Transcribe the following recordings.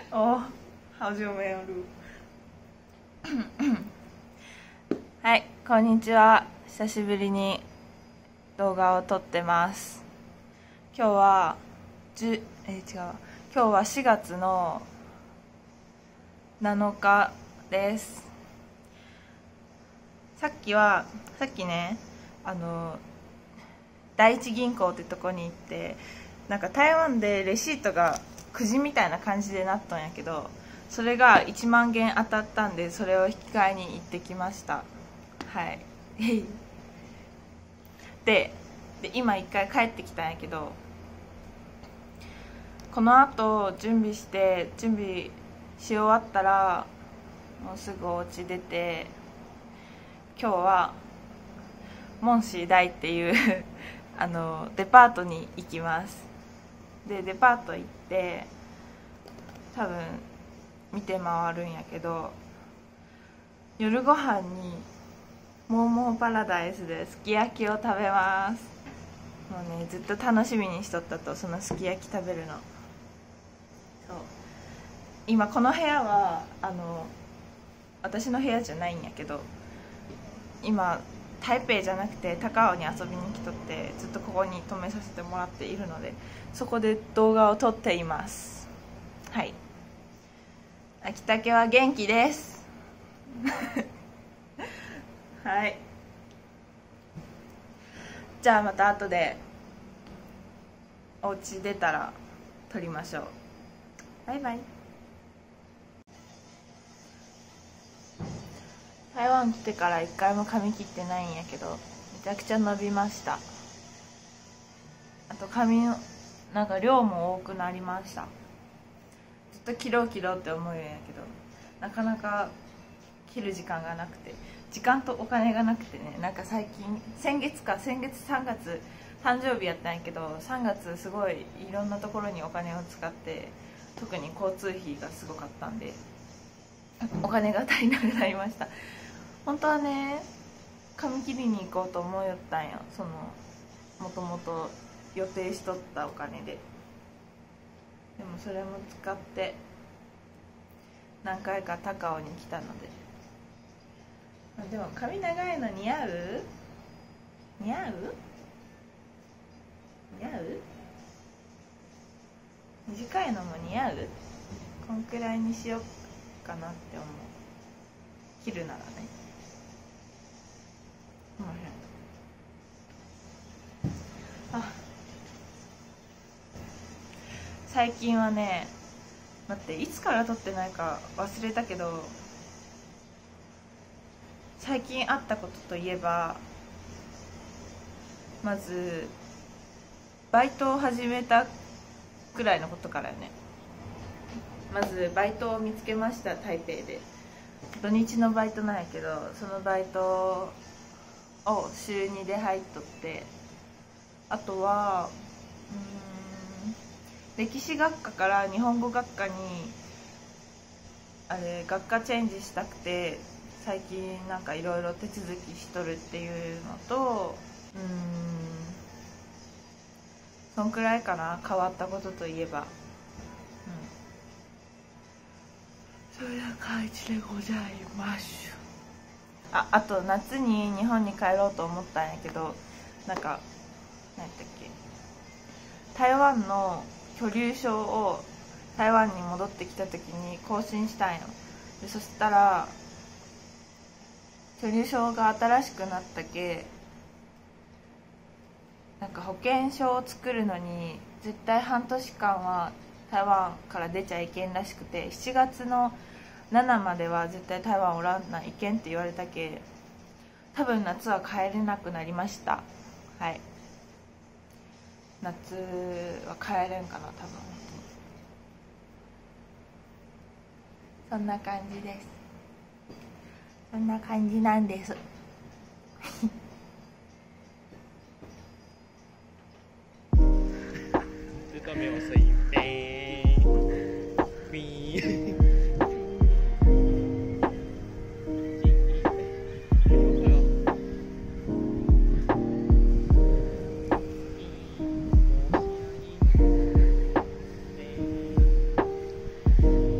哦，好久没有录。はい、こんにちは。久しぶりに動画を撮ってます。今日は違う。今日は4月の7日です。さっきね、第一銀行ってとこに行って、なんか台湾でレシートがくじみたいな感じでなったんやけど、それが1万元当たったんで、それを引き換えに行ってきました。はいで今一回帰ってきたんやけど、この後準備し終わったらもうすぐお家出て、今日はモンシー大っていうデパートに行きます。でデパート行って多分見て回るんやけど、夜ご飯にモーモーパラダイスですき焼きを食べます。もうね、ずっと楽しみにしとったと、そのすき焼き食べるの。そう、今この部屋は私の部屋じゃないんやけど、今台北じゃなくて高雄に遊びに来とって、ずっとここに泊めさせてもらっているので、そこで動画を撮っています。はい、秋竹は元気ですはい、じゃあまた後でお家出たら撮りましょう。バイバイ。台湾来てから一回も髪切ってないんやけど、めちゃくちゃ伸びました。あと髪のなんか量も多くなりました。ずっと切ろうって思うんやけど、なかなか切る時間がなくて、時間とお金がなくてね。なんか最近先月3月誕生日やったんやけど、3月すごいいろんなところにお金を使って、特に交通費がすごかったんでお金が足りなくなりました。本当はね、髪切りに行こうと思いよったんや。もともと予定しとったお金で。でもそれも使って何回か高尾に来たので。でも髪長いの似合う短いのも似合う。こんくらいにしようかなって思う。切るならね。最近はね、待って、いつから撮ってないか忘れたけど、最近あったことといえば、まずバイトを始めたくらいのことからよね。まずバイトを見つけました。台北で土日のバイトなんやけど、そのバイトを週2で入っとって、あとは歴史学科から日本語学科に学科チェンジしたくて、最近なんかいろいろ手続きしとるっていうのと、そんくらいかな、変わったことといえば。そんな感じでございます。あと夏に日本に帰ろうと思ったんやけど、なんか何やったっけ、台湾の居留証を台湾に戻ってきた時に更新したんよ。でそしたら居留証が新しくなったけ、なんか保険証を作るのに絶対半年間は台湾から出ちゃいけんらしくて、7月の7までは絶対台湾おらんないけんって言われたけ、多分夏は帰れなくなりました。はい、夏は帰れんかな、多分。そんな感じです。そんな感じなんです都没有声音。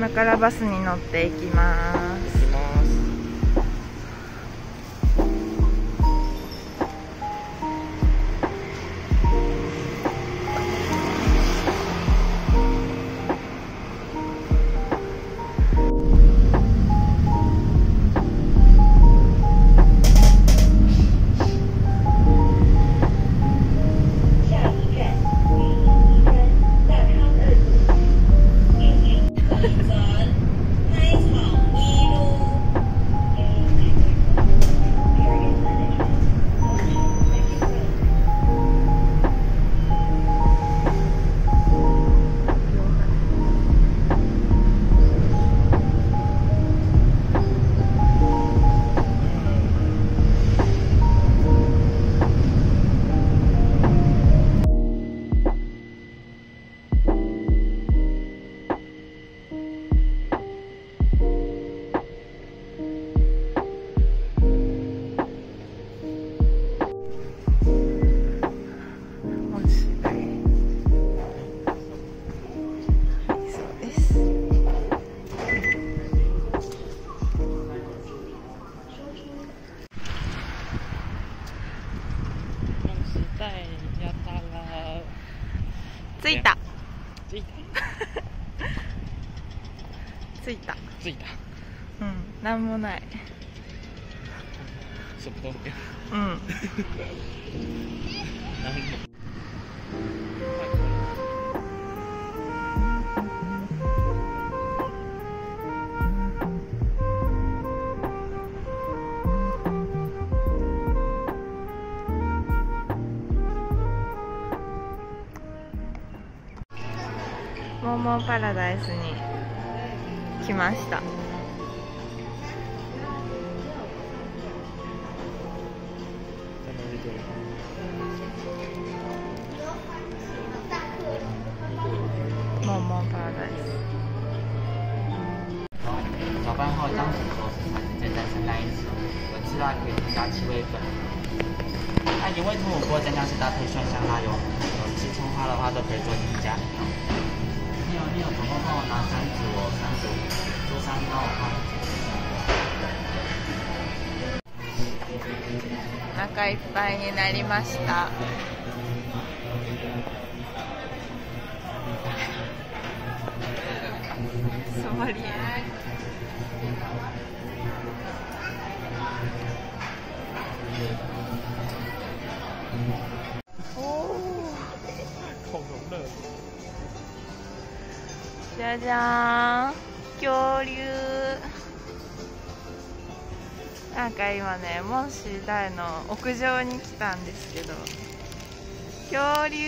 今からバスに乗っていきます。着いた。着いた。 着いた。 うん、なんもない。 什么都没有。 うん。モーモーパラダイスに来ました。モーモーパラダイス。 搅拌后将水熟时才直接再生在一起，有吃辣可以添加七味粉。那原味土火锅蘸酱是搭配蒜香辣油，有吃葱花的话都可以做添加。你有总共帮我拿3组哦，3组，做3刀我看。 お腹いっぱいになりました。ソマリエ。じゃじゃーん、恐竜。なんか今ね、モンシー大の屋上に来たんですけど、恐竜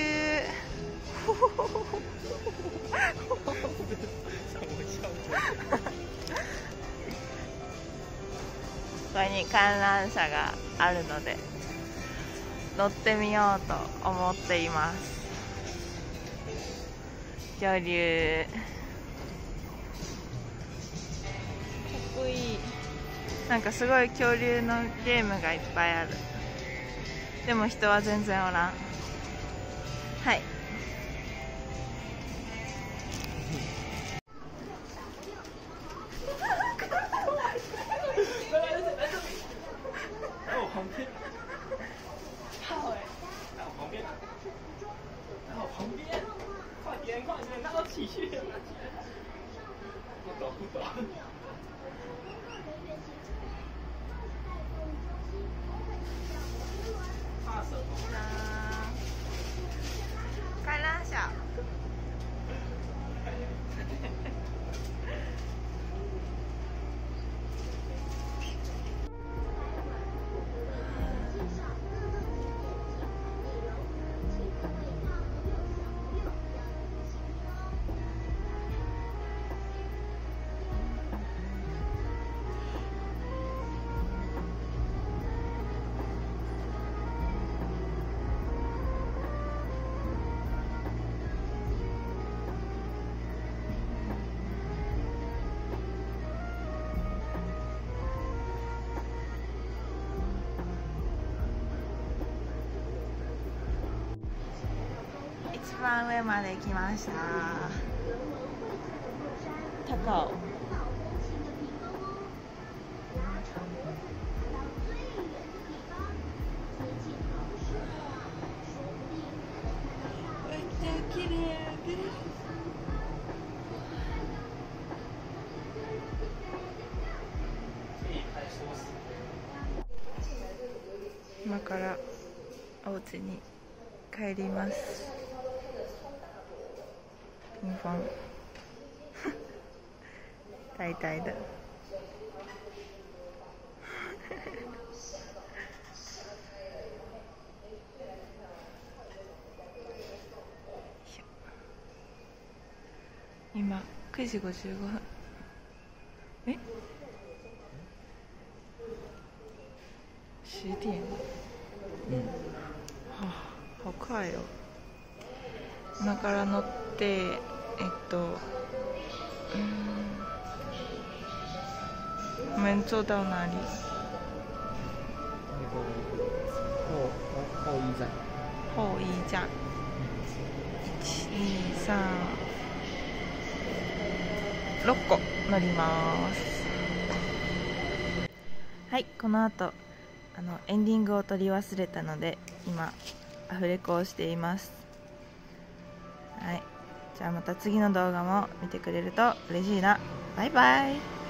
ここに観覧車があるので乗ってみようと思っています。恐竜かっこいい。なんかすごい恐竜のゲームがいっぱいある。でも人は全然おらん。はい。観覧車。一番上まで来ました。 高尾。めっちゃ綺麗です。今からお家に帰ります。ピンポン大体だ。今9時55分。え10点。好快哦。今から乗って我们坐到哪里？ 那个后一站。 后一站。1、2、3、6個乗ります。はい、この後エンディングを取り忘れたので今アフレコをしています。はい、じゃあまた次の動画も見てくれると嬉しいな。バイバイ。